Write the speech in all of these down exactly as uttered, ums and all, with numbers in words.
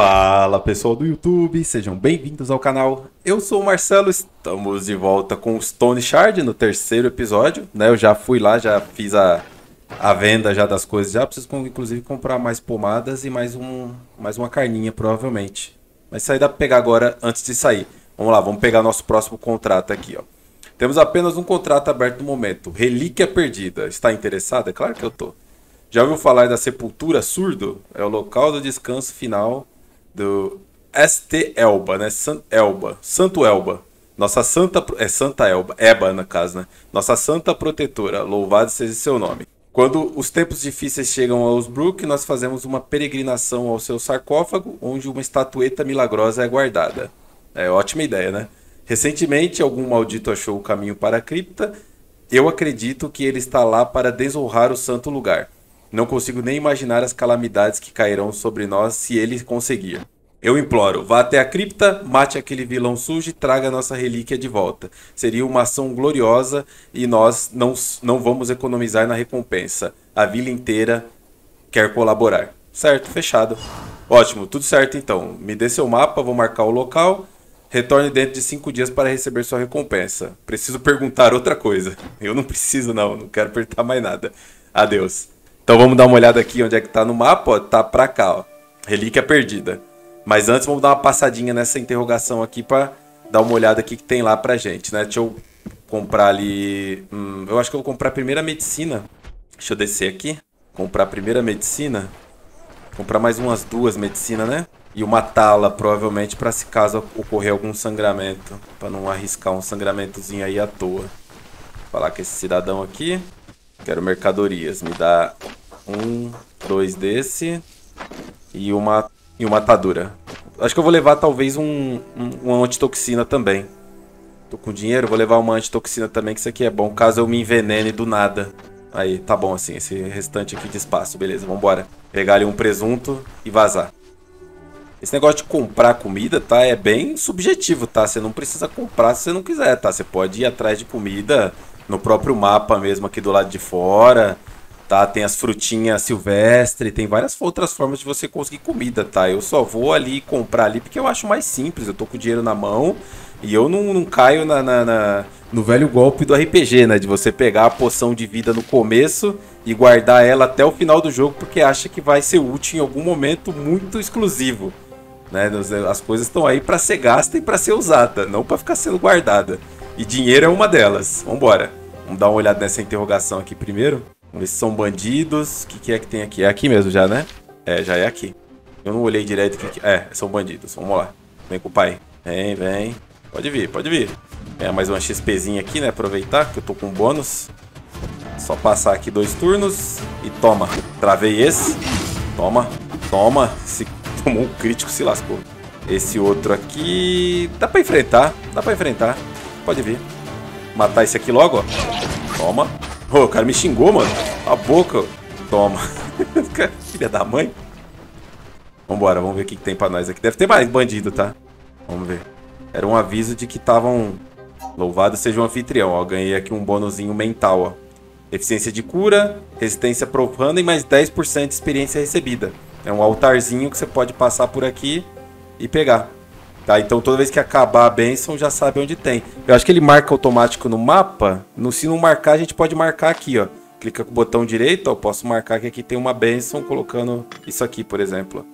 Fala pessoal do YouTube, sejam bem-vindos ao canal. Eu sou o Marcelo, estamos de volta com o Stone Shard no terceiro episódio, né? Eu já fui lá, já fiz a, a venda já das coisas, já preciso inclusive comprar mais pomadas e mais, um, mais uma carninha provavelmente. Mas isso aí dá pra pegar agora antes de sair. Vamos lá, vamos pegar nosso próximo contrato aqui, ó. Temos apenas um contrato aberto no momento, Relíquia Perdida. Está interessado? É claro que eu tô. Já ouviu falar da Sepultura Surdo? É o local do descanso final do S T Elba, né? San Elba, Santo Elba. Nossa santa... É Santa Elba, Eba, no caso, né? Nossa santa protetora, louvado seja seu nome. Quando os tempos difíceis chegam aos Brook, nós fazemos uma peregrinação ao seu sarcófago, onde uma estatueta milagrosa é guardada. É ótima ideia, né? Recentemente, algum maldito achou o caminho para a cripta. Eu acredito que ele está lá para desonrar o santo lugar. Não consigo nem imaginar as calamidades que cairão sobre nós se ele conseguir. Eu imploro, vá até a cripta, mate aquele vilão sujo e traga a nossa relíquia de volta. Seria uma ação gloriosa e nós não, não vamos economizar na recompensa. A vila inteira quer colaborar. Certo, fechado. Ótimo, tudo certo então. Me dê seu mapa, vou marcar o local. Retorne dentro de cinco dias para receber sua recompensa. Preciso perguntar outra coisa. Eu não preciso não, não quero apertar mais nada. Adeus. Então vamos dar uma olhada aqui onde é que tá no mapa, ó. Tá pra cá, ó. Relíquia Perdida. Mas antes vamos dar uma passadinha nessa interrogação aqui pra dar uma olhada aqui que tem lá pra gente, né? Deixa eu comprar ali... Hum, eu acho que eu vou comprar a primeira medicina. Deixa eu descer aqui. Comprar a primeira medicina. Comprar mais umas duas medicinas, né? E uma tala, provavelmente, pra se caso ocorrer algum sangramento. Pra não arriscar um sangramentozinho aí à toa. Vou falar com esse cidadão aqui. Quero mercadorias. Me dá um, dois desse e uma, e uma atadura. Acho que eu vou levar talvez um, um, uma antitoxina também. Tô com dinheiro, vou levar uma antitoxina também, que isso aqui é bom, caso eu me envenene do nada. Aí, tá bom assim, esse restante aqui de espaço, beleza, vambora. Pegar ali um presunto e vazar. Esse negócio de comprar comida, tá, é bem subjetivo, tá? Você não precisa comprar se você não quiser, tá? Você pode ir atrás de comida no próprio mapa mesmo aqui do lado de fora, tá? Tem as frutinhas silvestres, tem várias outras formas de você conseguir comida, tá? Eu só vou ali comprar ali porque eu acho mais simples, eu tô com o dinheiro na mão e eu não, não caio na, na, na, no velho golpe do R P G, né? De você pegar a poção de vida no começo e guardar ela até o final do jogo porque acha que vai ser útil em algum momento muito exclusivo, né? As coisas estão aí para ser gasta e para ser usada, não para ficar sendo guardada. E dinheiro é uma delas. Vambora. Vamos dar uma olhada nessa interrogação aqui primeiro. Vamos ver se são bandidos. O que, que é que tem aqui? É aqui mesmo já, né? É, já é aqui. Eu não olhei direito. Que que... É, são bandidos. Vamos lá. Vem com o pai. Vem, vem. Pode vir, pode vir. É, mais uma XPzinha aqui, né? Aproveitar que eu tô com bônus. Só passar aqui dois turnos. E toma. Travei esse. Toma. Toma. Se tomou um crítico, se lascou. Esse outro aqui... Dá pra enfrentar. Dá pra enfrentar. Pode vir. Matar esse aqui logo, ó. Toma. Oh, o cara me xingou, mano. A boca. Toma. Filha da mãe. Vambora, vamos ver o que, que tem pra nós aqui. Deve ter mais bandido, tá? Vamos ver. Era um aviso de que estavam... Louvado seja o anfitrião, ó. Ganhei aqui um bônusinho mental, ó. Eficiência de cura, resistência profana e mais dez por cento de experiência recebida. É um altarzinho que você pode passar por aqui e pegar. Tá, então toda vez que acabar a bênção já sabe onde tem. Eu acho que ele marca automático no mapa. No, se não marcar, a gente pode marcar aqui, ó. Clica com o botão direito, ó. Posso marcar que aqui tem uma bênção colocando isso aqui, por exemplo.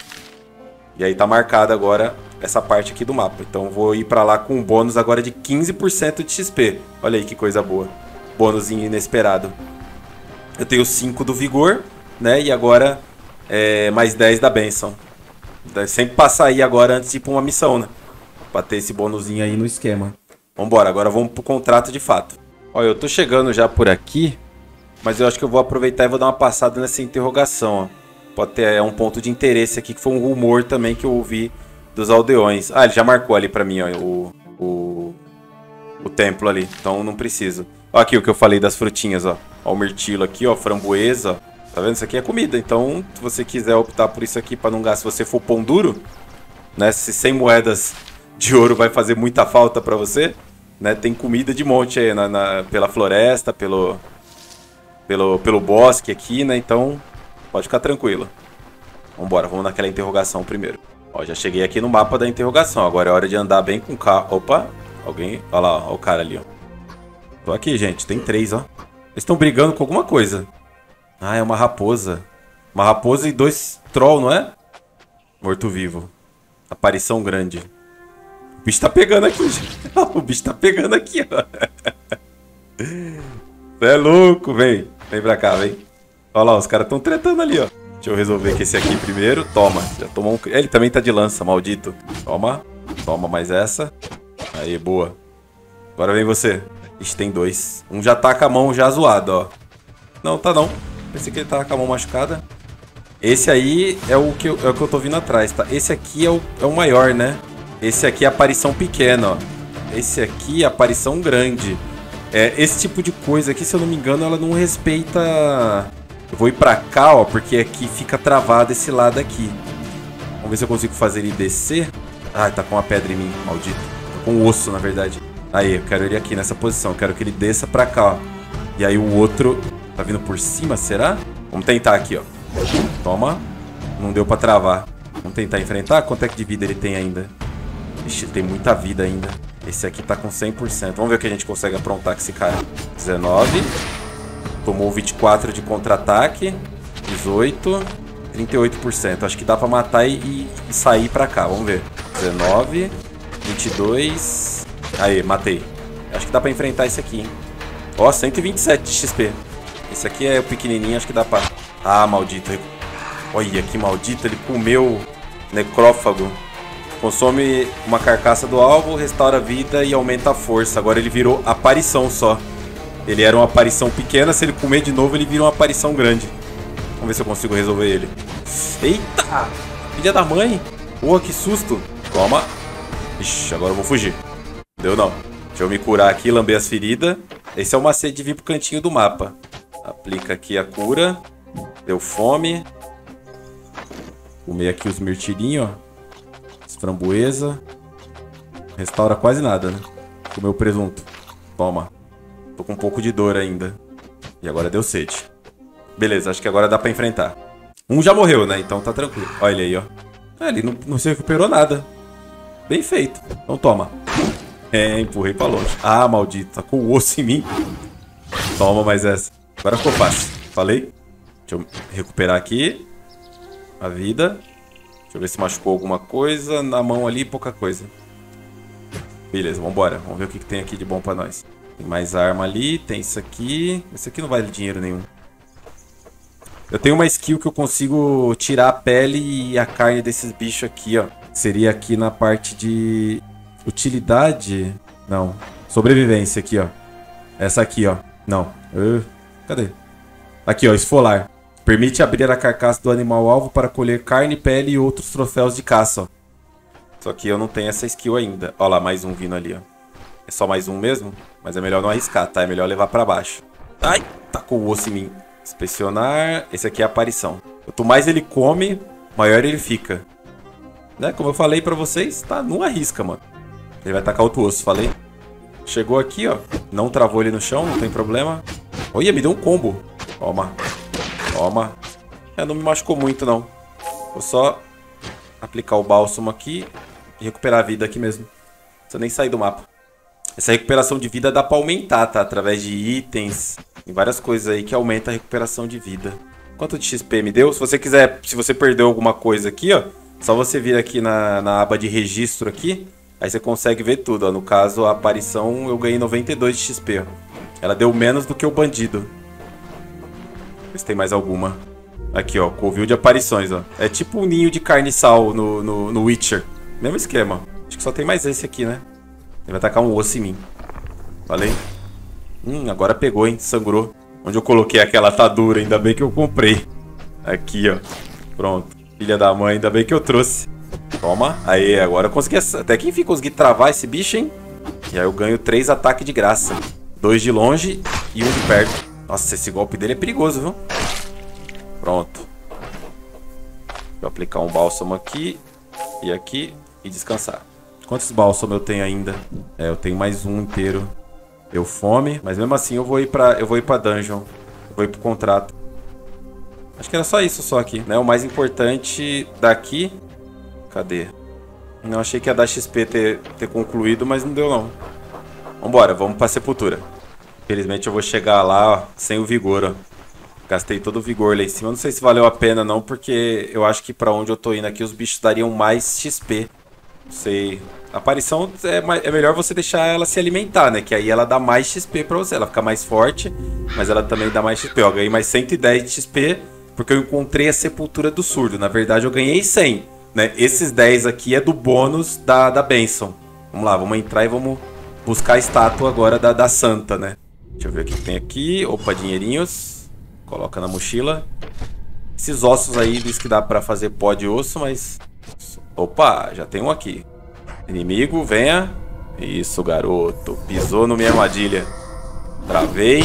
E aí tá marcada agora essa parte aqui do mapa. Então vou ir pra lá com um bônus agora de quinze por cento de X P. Olha aí que coisa boa. Bônusinho inesperado. Eu tenho cinco do vigor, né? E agora é, mais dez da bênção. Sempre passar aí agora antes de ir pra uma missão, né? Pra ter esse bônusinho aí no esquema. Vambora, agora vamos pro contrato de fato. Olha, eu tô chegando já por aqui, mas eu acho que eu vou aproveitar e vou dar uma passada nessa interrogação, ó. Pode ter é, um ponto de interesse aqui, que foi um rumor também que eu ouvi dos aldeões. Ah, ele já marcou ali pra mim, ó, o, o, o templo ali, então não preciso. Olha aqui o que eu falei das frutinhas, ó. Ó o mirtilo aqui, ó, framboesa, ó. Tá vendo? Isso aqui é comida, então se você quiser optar por isso aqui para não gastar, se você for pão duro, né? Se cem moedas de ouro vai fazer muita falta para você, né? Tem comida de monte aí na, na, pela floresta, pelo, pelo, pelo bosque aqui, né? Então pode ficar tranquilo. Vambora, vamos naquela interrogação primeiro. Ó, já cheguei aqui no mapa da interrogação. Agora é hora de andar bem com o carro. Opa, alguém... Olha lá, ó, o cara ali, ó. Tô aqui, gente. Tem três, ó. Eles estão brigando com alguma coisa. Ah, é uma raposa. Uma raposa e dois troll, não é? Morto-vivo. Aparição grande. O bicho tá pegando aqui, gente. O bicho tá pegando aqui, ó. Você é louco, vem. Vem pra cá, vem. Olha lá, os caras estão tretando ali, ó. Deixa eu resolver que esse aqui primeiro. Toma. Já tomou um... Ele também tá de lança, maldito. Toma. Toma mais essa. Aí, boa. Agora vem você. Ixi, tem dois. Um já tá com a mão já zoada, ó. Não, tá não. Pensei que ele tava com a mão machucada. Esse aí é o que eu, é o que eu tô vindo atrás, tá? Esse aqui é o, é o maior, né? Esse aqui é a aparição pequena, ó. Esse aqui é a aparição grande. É, esse tipo de coisa aqui, se eu não me engano, ela não respeita... Eu vou ir pra cá, ó, porque aqui fica travado esse lado aqui. Vamos ver se eu consigo fazer ele descer. Ah, tá com uma pedra em mim, maldito. Tá com um osso, na verdade. Aí, eu quero ele aqui nessa posição. Eu quero que ele desça pra cá, ó. E aí o outro tá vindo por cima, será? Vamos tentar aqui, ó. Toma. Não deu pra travar. Vamos tentar enfrentar. Quanto é que de vida ele tem ainda? Ixi, ele tem muita vida ainda. Esse aqui tá com cem por cento. Vamos ver o que a gente consegue aprontar com esse cara. dezenove. Tomou vinte e quatro de contra-ataque. dezoito. trinta e oito por cento. Acho que dá pra matar e, e sair pra cá. Vamos ver. dezenove. vinte e dois. Aí, matei. Acho que dá pra enfrentar esse aqui, hein? Ó, cento e vinte e sete de X P. Esse aqui é o pequenininho. Acho que dá pra... Ah, maldito. Olha que maldito. Ele comeu necrófago. Consome uma carcaça do alvo, restaura a vida e aumenta a força. Agora ele virou aparição só. Ele era uma aparição pequena, se ele comer de novo ele vira uma aparição grande. Vamos ver se eu consigo resolver ele. Eita! Filha da mãe! Porra, que susto! Toma! Ixi, agora eu vou fugir. Deu não. Deixa eu me curar aqui, lamber as feridas. Esse é o macete de vir pro cantinho do mapa. Aplica aqui a cura. Deu fome. Comer aqui os mirtilinhos, ó. Framboesa. Restaura quase nada, né? Comeu o presunto. Toma. Tô com um pouco de dor ainda. E agora deu sede. Beleza, acho que agora dá pra enfrentar. Um já morreu, né? Então tá tranquilo. Olha ele aí, ó. É, ele não, não se recuperou nada. Bem feito. Então toma. É, empurrei pra longe. Ah, maldito. Tá com o osso em mim. Toma mais essa. Agora ficou fácil. Falei? Deixa eu recuperar aqui a vida. Deixa eu ver se machucou alguma coisa. Na mão ali, pouca coisa. Beleza, vambora. Vamos ver o que, que tem aqui de bom pra nós. Tem mais arma ali, tem isso aqui. Esse aqui não vale dinheiro nenhum. Eu tenho uma skill que eu consigo tirar a pele e a carne desses bichos aqui, ó. Seria aqui na parte de utilidade. Não. Sobrevivência aqui, ó. Essa aqui, ó. Não. Uh, cadê? Aqui, ó. Esfolar. Permite abrir a carcaça do animal-alvo para colher carne, pele e outros troféus de caça, ó. Só que eu não tenho essa skill ainda. Ó lá, mais um vindo ali, ó. É só mais um mesmo? Mas é melhor não arriscar, tá? É melhor levar pra baixo. Ai, tá com o osso em mim. Inspecionar. Esse aqui é a aparição. Quanto mais ele come, maior ele fica. Né? Como eu falei pra vocês, tá? Não arrisca, mano. Ele vai tacar outro osso, falei. Chegou aqui, ó. Não travou ele no chão, não tem problema. Olha, me deu um combo. Toma. Toma. É, não me machucou muito, não. Vou só aplicar o bálsamo aqui e recuperar a vida aqui mesmo. Não precisa nem sair do mapa. Essa recuperação de vida dá pra aumentar, tá? Através de itens e várias coisas aí que aumenta a recuperação de vida. Quanto de X P me deu? Se você quiser, se você perdeu alguma coisa aqui, ó, só você vir aqui na, na aba de registro aqui, aí você consegue ver tudo, ó. No caso, a aparição eu ganhei noventa e dois de X P, ó. Ela deu menos do que o bandido. Ver se tem mais alguma. Aqui, ó, covil de aparições, ó. É tipo um ninho de carniçal no, no, no Witcher. Mesmo esquema. Acho que só tem mais esse aqui, né? Ele vai tacar um osso em mim. Falei? Hum, agora pegou, hein? Sangrou. Onde eu coloquei aquela atadura, ainda bem que eu comprei. Aqui, ó. Pronto. Filha da mãe, ainda bem que eu trouxe. Toma. Aí, agora eu consegui... Até que enfim, consegui travar esse bicho, hein? E aí eu ganho três ataques de graça. Dois de longe e um de perto. Nossa, esse golpe dele é perigoso, viu? Pronto. Vou aplicar um bálsamo aqui e aqui e descansar. Quantos bálsamos eu tenho ainda? É, eu tenho mais um inteiro. Deu fome, mas mesmo assim eu vou ir pra, eu vou ir pra dungeon. Eu vou ir pro contrato. Acho que era só isso só aqui, né? O mais importante daqui... Cadê? Não achei que ia dar X P ter, ter concluído, mas não deu não. Vambora, vamos pra Sepultura. Infelizmente eu vou chegar lá, ó, sem o vigor, ó. Gastei todo o vigor lá em cima. Não sei se valeu a pena não, porque eu acho que pra onde eu tô indo aqui os bichos dariam mais X P. Não sei. A aparição é, é melhor você deixar ela se alimentar, né? Que aí ela dá mais X P pra você. Ela fica mais forte, mas ela também dá mais X P. Ó, ganhei mais cento e dez de X P porque eu encontrei a Sepultura do Surdo. Na verdade eu ganhei cem, né? Esses dez aqui é do bônus da, da Benção. Vamos lá, vamos entrar e vamos buscar a estátua agora da, da Santa, né? Deixa eu ver o que tem aqui. Opa, dinheirinhos. Coloca na mochila. Esses ossos aí diz que dá pra fazer pó de osso, mas... Opa, já tem um aqui. Inimigo, venha. Isso, garoto. Pisou no minha armadilha. Travei.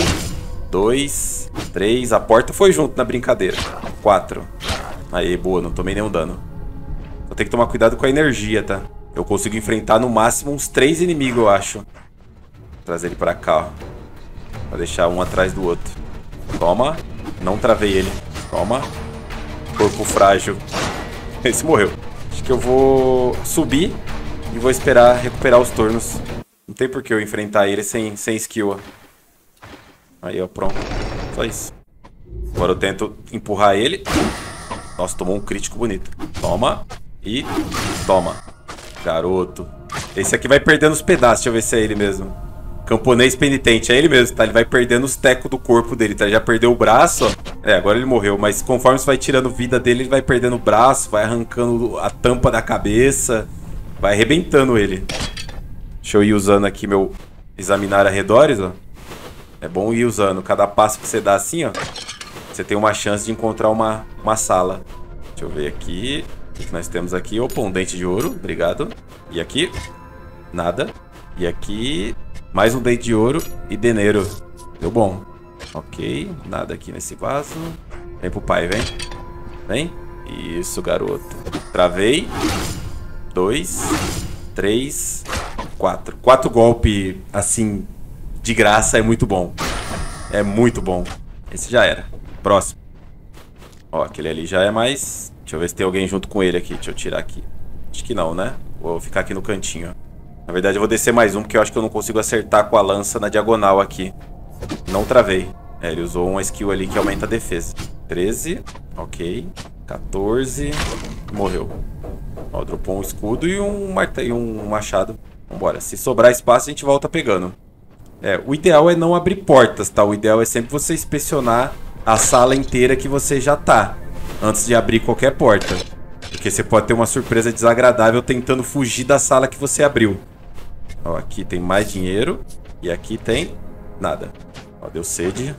Dois. Três. A porta foi junto na brincadeira. Quatro. Aí, boa. Não tomei nenhum dano. Vou ter que tomar cuidado com a energia, tá? Eu consigo enfrentar no máximo uns três inimigos, eu acho. Vou trazer ele pra cá, ó. Pra deixar um atrás do outro. Toma. Não travei ele. Toma. Corpo frágil. Esse morreu. Acho que eu vou subir e vou esperar recuperar os turnos. Não tem por que eu enfrentar ele sem, sem skill, ó. Aí, ó, pronto. Só isso. Agora eu tento empurrar ele. Nossa, tomou um crítico bonito. Toma. E toma. Garoto. Esse aqui vai perdendo os pedaços. Deixa eu ver se é ele mesmo. Camponês penitente. É ele mesmo, tá? Ele vai perdendo os tecos do corpo dele, tá? Ele já perdeu o braço, ó. É, agora ele morreu. Mas conforme você vai tirando vida dele, ele vai perdendo o braço, vai arrancando a tampa da cabeça. Vai arrebentando ele. Deixa eu ir usando aqui meu examinar arredores, ó. É bom ir usando. Cada passo que você dá assim, ó, você tem uma chance de encontrar uma, uma sala. Deixa eu ver aqui. O que nós temos aqui? Opa, um dente de ouro. Obrigado. E aqui? Nada. E aqui... Mais um dente de ouro e deneiro. Deu bom. Ok. Nada aqui nesse vaso. Vem pro pai, vem. Vem. Isso, garoto. Travei. Dois. Três. Quatro. Quatro golpes, assim, de graça é muito bom. É muito bom. Esse já era. Próximo. Ó, aquele ali já é mais... Deixa eu ver se tem alguém junto com ele aqui. Deixa eu tirar aqui. Acho que não, né? Vou ficar aqui no cantinho, ó. Na verdade eu vou descer mais um, porque eu acho que eu não consigo acertar com a lança na diagonal aqui. Não travei. É, ele usou uma skill ali que aumenta a defesa. treze. Ok. quatorze. Morreu. Ó, dropou um escudo e um, martelo, e um machado. Vambora. Se sobrar espaço, a gente volta pegando. É, o ideal é não abrir portas, tá? O ideal é sempre você inspecionar a sala inteira que você já tá, antes de abrir qualquer porta. Porque você pode ter uma surpresa desagradável tentando fugir da sala que você abriu. Ó, aqui tem mais dinheiro. E aqui tem nada. Ó, deu sede.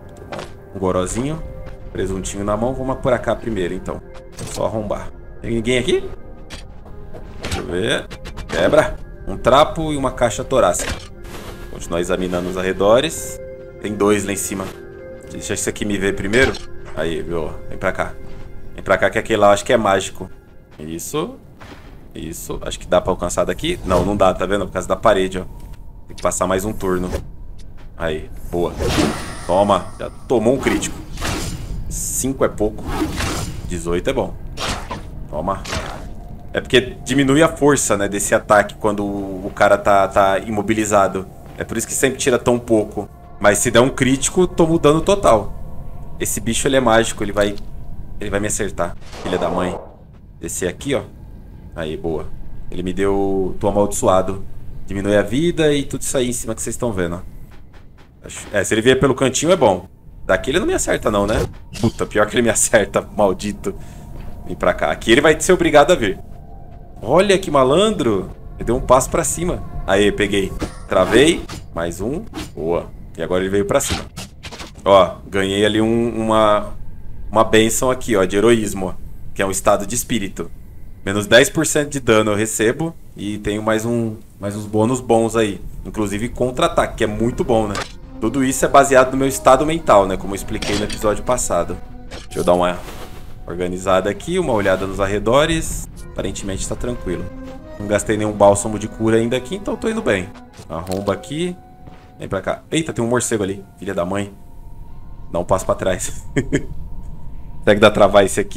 Um gorozinho. Presuntinho na mão. Vamos por cá primeiro, então. Só arrombar. Tem ninguém aqui? Deixa eu ver. Quebra. Um trapo e uma caixa torácica. Continuar examinando os arredores. Tem dois lá em cima. Deixa esse aqui me ver primeiro. Aí, viu? Vem pra cá. Vem pra cá que aquele lá eu acho que é mágico. Isso. Isso. Acho que dá pra alcançar daqui. Não, não dá, tá vendo? Por causa da parede, ó. Tem que passar mais um turno. Aí, boa. Toma. Já tomou um crítico. cinco é pouco. dezoito é bom. Toma. É porque diminui a força, né, desse ataque quando o cara tá, tá imobilizado. É por isso que sempre tira tão pouco. Mas se der um crítico, toma o dano total. Esse bicho, ele é mágico. Ele vai... Ele vai me acertar. Filha da mãe. Descer aqui, ó. Aí, boa. Ele me deu... Tô amaldiçoado. Diminui a vida e tudo isso aí em cima que vocês estão vendo, ó. É, se ele vier pelo cantinho é bom. Daqui ele não me acerta não, né? Puta, pior que ele me acerta, maldito. Vem pra cá. Aqui ele vai ser obrigado a vir. Olha que malandro. Ele deu um passo pra cima. Aí, peguei. Travei. Mais um. Boa. E agora ele veio pra cima. Ó, ganhei ali um, uma... Uma bênção aqui, ó, de heroísmo, ó, que é um estado de espírito. Menos dez por cento de dano eu recebo. E tenho mais, um, mais uns bônus bons aí. Inclusive contra-ataque, que é muito bom, né? Tudo isso é baseado no meu estado mental, né? Como eu expliquei no episódio passado. Deixa eu dar uma organizada aqui, uma olhada nos arredores. Aparentemente tá tranquilo. Não gastei nenhum bálsamo de cura ainda aqui, então tô indo bem. Arromba aqui. Vem pra cá. Eita, tem um morcego ali. Filha da mãe. Dá um passo pra trás. Será que dá travar esse aqui?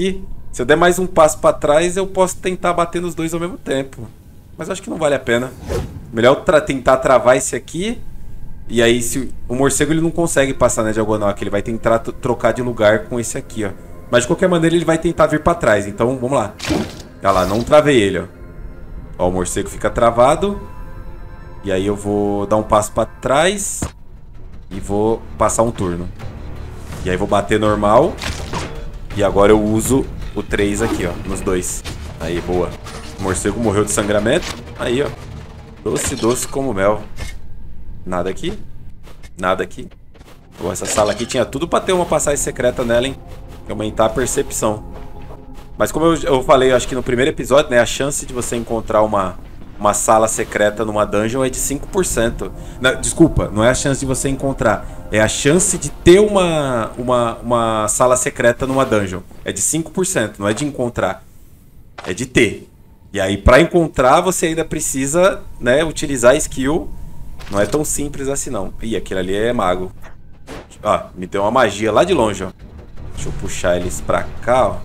Se eu der mais um passo pra trás, eu posso tentar bater nos dois ao mesmo tempo. Mas acho que não vale a pena. Melhor tra tentar travar esse aqui. E aí, se o morcego ele não consegue passar na diagonal aqui, ele vai tentar trocar de lugar com esse aqui, ó. Mas de qualquer maneira ele vai tentar vir pra trás. Então, vamos lá. Olha lá, não travei ele, ó. Ó, o morcego fica travado. E aí eu vou dar um passo pra trás. E vou passar um turno. E aí vou bater normal. E agora eu uso o três aqui, ó, nos dois. Aí, boa. O morcego morreu de sangramento. Aí, ó. Doce, doce como mel. Nada aqui. Nada aqui. Pô, essa sala aqui tinha tudo pra ter uma passagem secreta nela, hein? Aumentar a percepção. Mas como eu, eu falei, acho que no primeiro episódio, né? A chance de você encontrar uma, uma sala secreta numa dungeon é de cinco por cento. Não, desculpa, não é a chance de você encontrar. É a chance de ter uma, uma, uma sala secreta numa dungeon. É de cinco por cento, não é de encontrar. É de ter. E aí, pra encontrar, você ainda precisa, né, utilizar a skill. Não é tão simples assim, não. Ih, aquele ali é mago. Ó, me deu uma magia lá de longe, ó. Deixa eu puxar eles pra cá, ó.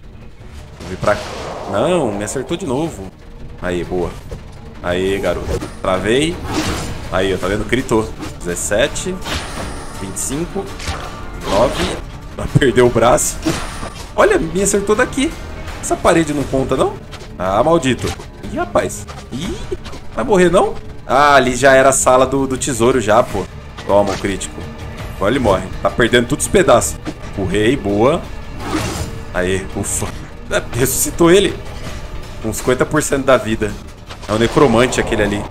Vou vir pra... Não, me acertou de novo. Aí, boa. Aí, garoto. Travei. Aí, ó, tá vendo? Gritou. dezessete. vinte e cinco. nove. Perdeu o braço. Olha, me acertou daqui. Essa parede não conta, não? Ah, maldito. Ih, rapaz. Ih, vai morrer, não? Ah, ali já era a sala do, do tesouro já, pô. Toma, o crítico. Agora ele morre. Tá perdendo todos os pedaços. Empurrei, boa. Aí, ufa. Ressuscitou ele. Com cinquenta por cento da vida. É o necromante aquele ali.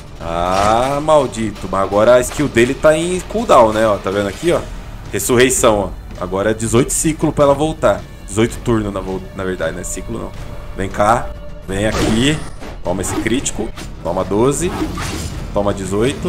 Ah, maldito. Mas agora a skill dele tá em cooldown, né? Ó, tá vendo aqui, ó? Ressurreição, ó. Agora é dezoito ciclos pra ela voltar. dezoito turnos, na, na verdade, né? Ciclo não. Vem cá. Vem aqui. Toma esse crítico. Toma doze. Toma dezoito.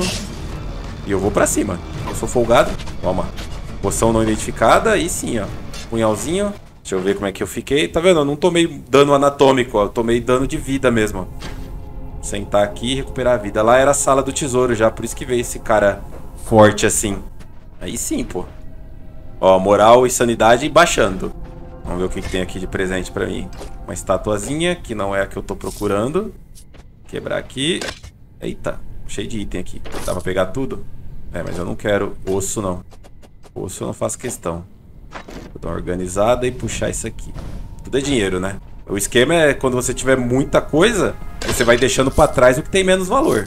E eu vou pra cima. Eu sou folgado. Toma. Poção não identificada. Aí sim, ó. Punhalzinho. Deixa eu ver como é que eu fiquei. Tá vendo? Eu não tomei dano anatômico, ó. Eu tomei dano de vida mesmo, ó. Sentar aqui e recuperar a vida. Lá era a sala do tesouro já. Por isso que veio esse cara forte assim. Aí sim, pô. Ó, moral e sanidade baixando. Vamos ver o que, que tem aqui de presente pra mim. Uma estatuazinha, que não é a que eu tô procurando. Quebrar aqui. Eita, cheio de item aqui. Dá pra pegar tudo? É, mas eu não quero osso, não. Osso eu não faço questão. Vou dar uma organizada e puxar isso aqui. Tudo é dinheiro, né? O esquema é quando você tiver muita coisa, você vai deixando pra trás o que tem menos valor.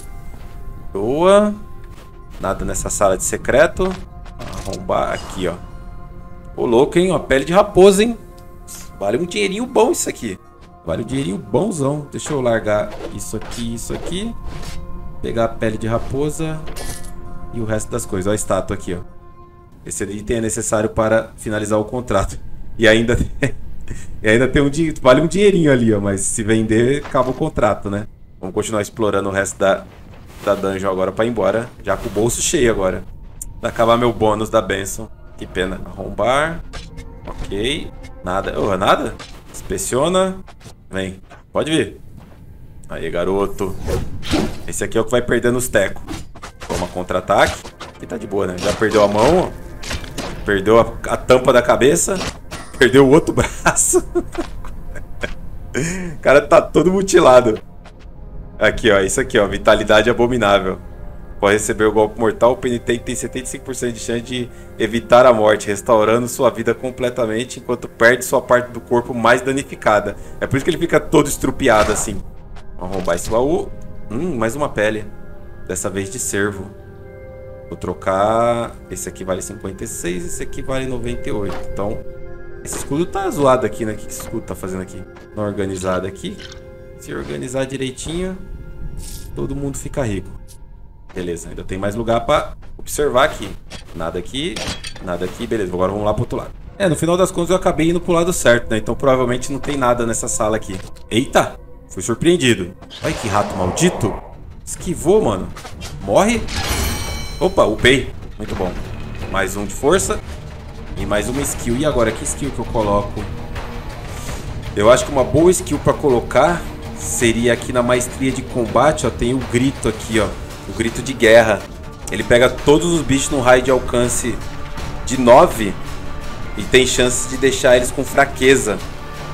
Boa. Nada nessa sala de secreto. Arrombar aqui, ó. Ô, louco, hein? Ó, pele de raposa, hein? Vale um dinheirinho bom isso aqui. Vale um dinheirinho bonzão. Deixa eu largar isso aqui, isso aqui. Pegar a pele de raposa. E o resto das coisas. Olha a estátua aqui, ó. Esse item é necessário para finalizar o contrato. E ainda tem, e ainda tem um dinheiro. Vale um dinheirinho ali, ó. Mas se vender, acaba o contrato, né? Vamos continuar explorando o resto da, da dungeon agora para ir embora. Já com o bolso cheio agora. Vai acabar meu bônus da benção. Que pena. Arrombar. Ok. Nada. Oh, nada? Inspeciona. Vem. Pode vir. Aí, garoto. Esse aqui é o que vai perdendo os tecos. Toma contra-ataque. Aqui tá de boa, né? Já perdeu a mão, ó. Perdeu a, a tampa da cabeça. Perdeu o outro braço. O cara tá todo mutilado. Aqui, ó. Isso aqui, ó. Vitalidade abominável. Pode receber o golpe mortal. O penitente tem setenta e cinco por cento de chance de evitar a morte, restaurando sua vida completamente, enquanto perde sua parte do corpo mais danificada. É por isso que ele fica todo estrupiado assim. Vamos arrombar esse baú. Hum, mais uma pele. Dessa vez de cervo. Vou trocar. Esse aqui vale cinquenta e seis, esse aqui vale noventa e oito. Então, esse escudo tá zoado aqui, né? O que esse escudo tá fazendo aqui? Dá uma organizada aqui. Se organizar direitinho, todo mundo fica rico. Beleza, ainda tem mais lugar pra observar aqui. Nada aqui, nada aqui. Beleza, agora vamos lá pro outro lado. É, no final das contas eu acabei indo pro lado certo, né? Então provavelmente não tem nada nessa sala aqui. Eita, fui surpreendido. Olha que rato maldito. Esquivou, mano. Morre. Opa, upei. Muito bom. Mais um de força. E mais uma skill. E agora, que skill que eu coloco? Eu acho que uma boa skill pra colocar seria aqui na maestria de combate, ó. Tem o grito aqui, ó. O grito de guerra. Ele pega todos os bichos num raio de alcance de nove e tem chances de deixar eles com fraqueza.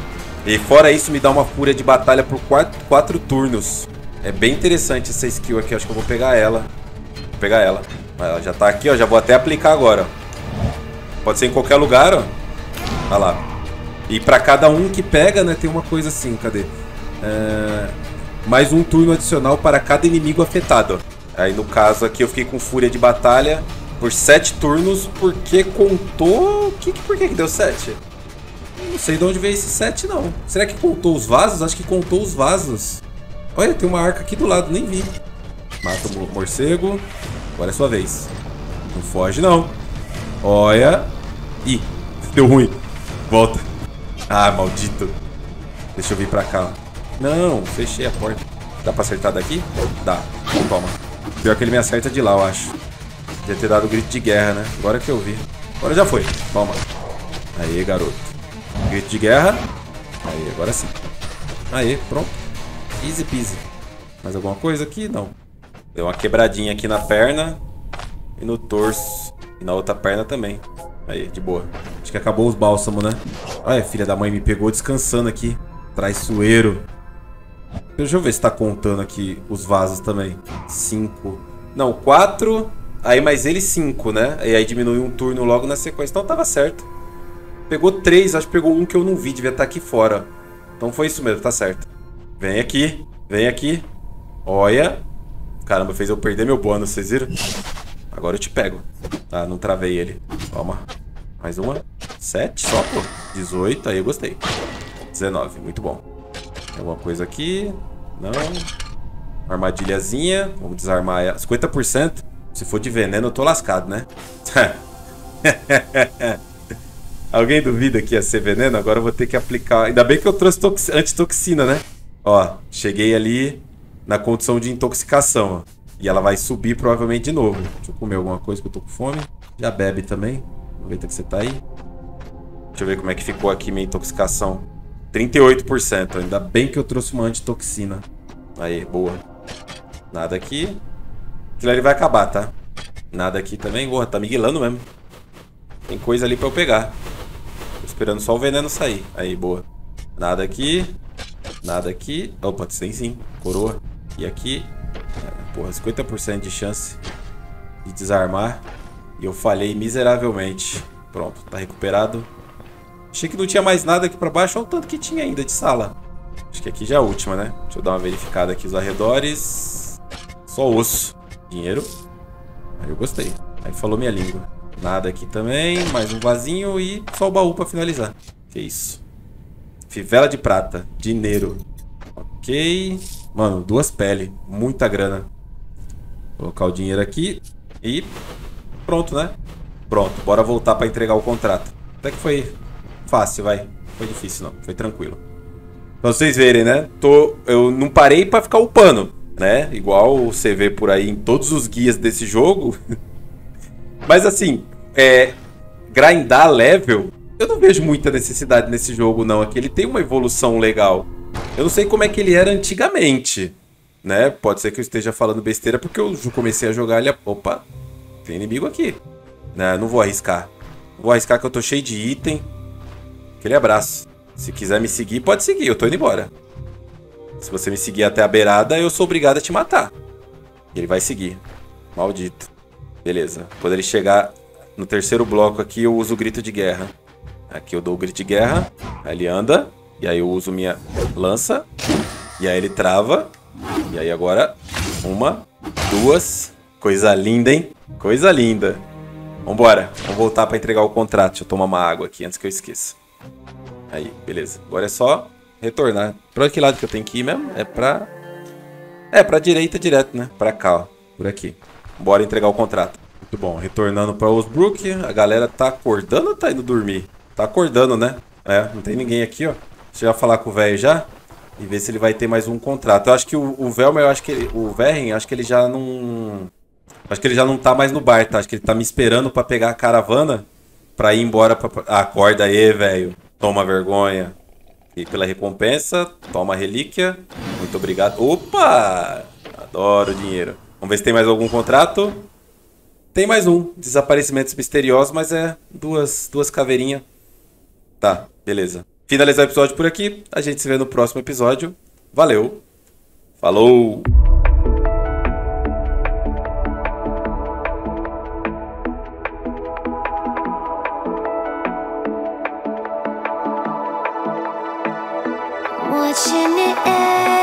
E fora isso, me dá uma fúria de batalha por quatro, quatro turnos. É bem interessante essa skill aqui. Acho que eu vou pegar ela. Vou pegar ela. Ela já tá aqui, ó. Já vou até aplicar agora, ó. Pode ser em qualquer lugar, ó. Olha lá. E pra cada um que pega, né, tem uma coisa assim, cadê? É... Mais um turno adicional para cada inimigo afetado. Aí no caso aqui eu fiquei com fúria de batalha por sete turnos, porque contou... Que, por que que deu sete? Não sei de onde veio esse sete, não. Será que contou os vasos? Acho que contou os vasos. Olha, tem uma arca aqui do lado, nem vi. Mata o morcego. Agora é sua vez. Não foge, não. Olha. Ih, deu ruim. Volta. Ah, maldito. Deixa eu vir pra cá. Não, fechei a porta. Dá pra acertar daqui? Dá. Toma. Pior que ele me acerta de lá, eu acho. Devia ter dado o grito de guerra, né? Agora que eu vi. Agora já foi. Toma. Aí, garoto. Grito de guerra. Aí, agora sim. Aí, pronto. Easy peasy. Mais alguma coisa aqui? Não. Deu uma quebradinha aqui na perna. E no torso. E na outra perna também. Aí, de boa. Acho que acabou os bálsamos, né? Olha, filha da mãe me pegou descansando aqui. Traiçoeiro. Deixa eu ver se tá contando aqui os vasos também. Cinco. Não, quatro. Aí mais ele cinco, né? E aí diminui um turno logo na sequência. Então tava certo. Pegou três. Acho que pegou um que eu não vi. Devia estar aqui fora. Então foi isso mesmo, tá certo. Vem aqui. Vem aqui. Olha. Caramba, fez eu perder meu bônus, vocês viram? Agora eu te pego. Tá, não travei ele. Toma. Mais uma. Sete só, pô. dezoito. Aí eu gostei. dezenove. Muito bom. Tem alguma coisa aqui? Não. Armadilhazinha. Vamos desarmar ela. cinquenta por cento. Se for de veneno, eu tô lascado, né? Alguém duvida que ia ser veneno? Agora eu vou ter que aplicar. Ainda bem que eu trouxe toxi... antitoxina, né? Ó, cheguei ali na condição de intoxicação, ó. E ela vai subir provavelmente de novo. Deixa eu comer alguma coisa que eu tô com fome. Já bebe também. Aproveita que você tá aí. Deixa eu ver como é que ficou aqui minha intoxicação. trinta e oito por cento. Ainda bem que eu trouxe uma antitoxina. Aí, boa. Nada aqui. Aquilo ali vai acabar, tá? Nada aqui também. Porra, tá miguelando mesmo. Tem coisa ali pra eu pegar. Tô esperando só o veneno sair. Aí, boa. Nada aqui. Nada aqui. Opa, tem sim. Coroa. E aqui. Porra, cinquenta por cento de chance de desarmar. E eu falhei miseravelmente. Pronto, tá recuperado. Achei que não tinha mais nada aqui pra baixo. Olha o tanto que tinha ainda de sala. Acho que aqui já é a última, né? Deixa eu dar uma verificada aqui os arredores. Só osso. Dinheiro. Aí eu gostei. Aí falou minha língua. Nada aqui também. Mais um vasinho e só o baú pra finalizar. Que isso. Fivela de prata. Dinheiro. Ok. Mano, duas peles. Muita grana. Vou colocar o dinheiro aqui. E pronto, né? Pronto. Bora voltar pra entregar o contrato. Até que foi fácil, vai. Foi difícil, não. Foi tranquilo. Pra vocês verem, né? Tô, eu não parei pra ficar upando, né? Igual você vê por aí em todos os guias desse jogo. Mas assim, é, grindar level, eu não vejo muita necessidade nesse jogo, não. Aqui ele tem uma evolução legal. Eu não sei como é que ele era antigamente, né? Pode ser que eu esteja falando besteira porque eu comecei a jogar ele... Opa, tem inimigo aqui. Não, não vou arriscar. Vou arriscar que eu tô cheio de item. Aquele abraço. Se quiser me seguir, pode seguir. Eu tô indo embora. Se você me seguir até a beirada, eu sou obrigado a te matar. Ele vai seguir. Maldito. Beleza. Quando ele chegar no terceiro bloco aqui, eu uso o grito de guerra. Aqui eu dou o grito de guerra. Aí ele anda. E aí eu uso minha lança. E aí ele trava. E aí agora, uma, duas. Coisa linda, hein? Coisa linda. Vambora. Vamos voltar pra entregar o contrato. Deixa eu tomar uma água aqui antes que eu esqueça. Aí, beleza. Agora é só retornar. Pra que lado que eu tenho que ir mesmo? É pra... É, pra direita direto, né? Pra cá, ó. Por aqui. Bora entregar o contrato. Muito bom. Retornando pra Osbrook. A galera tá acordando ou tá indo dormir? Tá acordando, né? É, não tem ninguém aqui, ó. Deixa eu já falar com o velho já. E ver se ele vai ter mais um contrato. Eu acho que o, o Velmer, eu acho que ele... O Verren, acho que ele já não... Acho que ele já não tá mais no bar, tá? Acho que ele tá me esperando pra pegar a caravana pra ir embora pra... Ah, acorda aí, velho. Toma vergonha. E pela recompensa, toma a relíquia. Muito obrigado. Opa! Adoro dinheiro. Vamos ver se tem mais algum contrato. Tem mais um. Desaparecimentos misteriosos, mas é duas, duas caveirinhas. Tá, beleza. finalizar o episódio por aqui. A gente se vê no próximo episódio. Valeu. Falou. Watching it end.